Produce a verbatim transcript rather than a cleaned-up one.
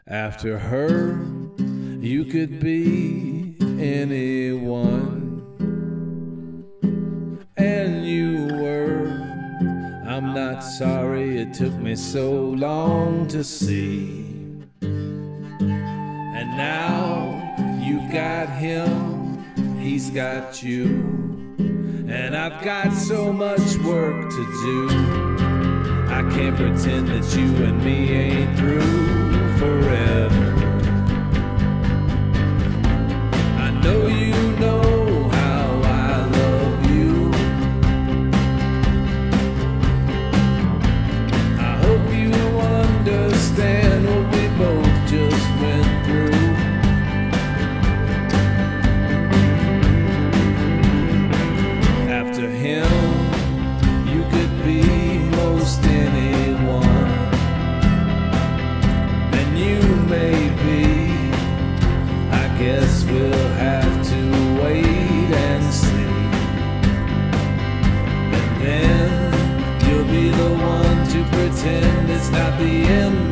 After her, you could be anyone, and you were. I'm not sorry it took me so long to see. And now you've got him, he's got you, and I've got so much work to do. I can't pretend that you and me ain't through forever. I know you know how I love you. I hope you understand what we both just went through. After him, you could be most anyone, and you may be. I guess we'll have to wait and see. And then you'll be the one to pretend it's not the end